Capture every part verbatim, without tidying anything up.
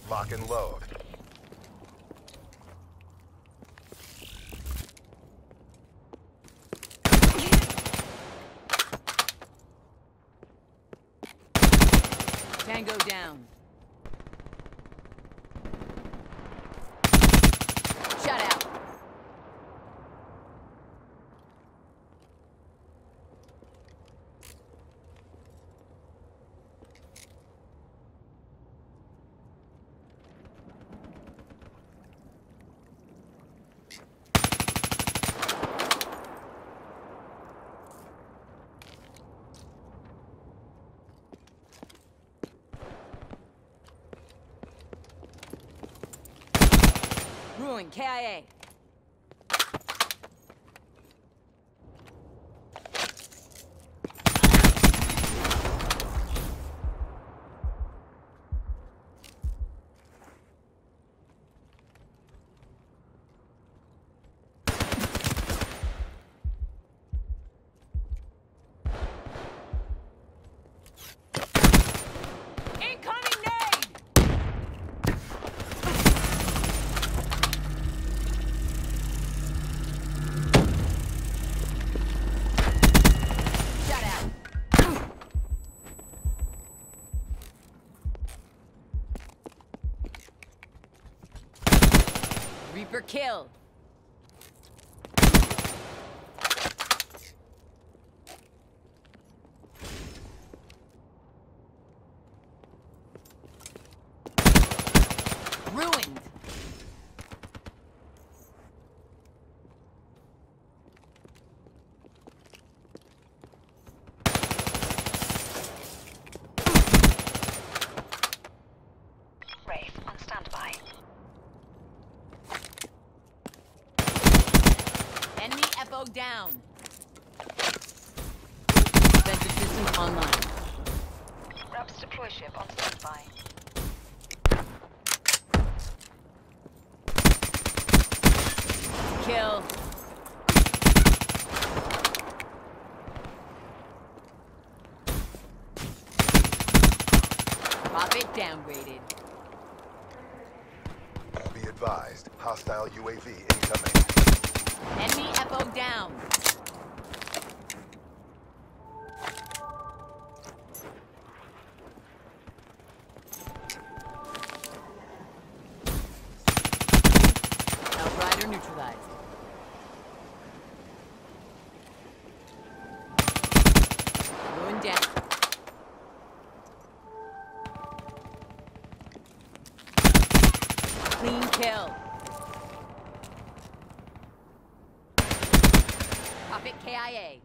Lock and load. Tango down. Shut out. Ruin, K I A. Reaper kill. Ruined. Wraith on standby. Enemy F O down. Defensive systems online. Raps deploy ship on standby. Kill. Profit downgraded. Be advised, hostile U A V incoming. Enemy F O down. Outrider neutralized. Ruin down. Clean kill. Profit K I A.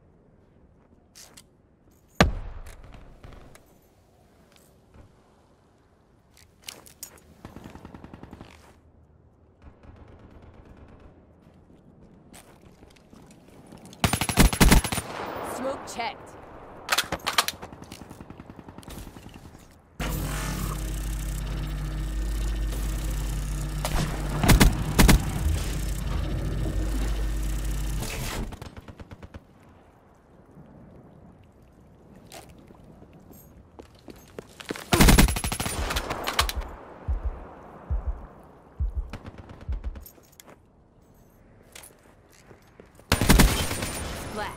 Smoke checked. Splash.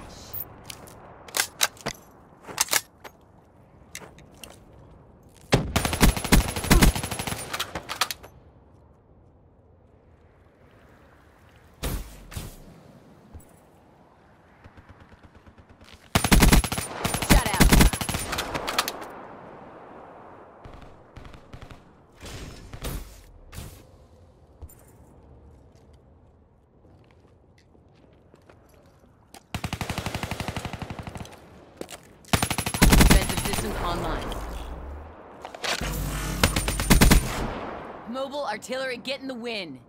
Shut out. Defensive systems online. Mobile artillery getting the win.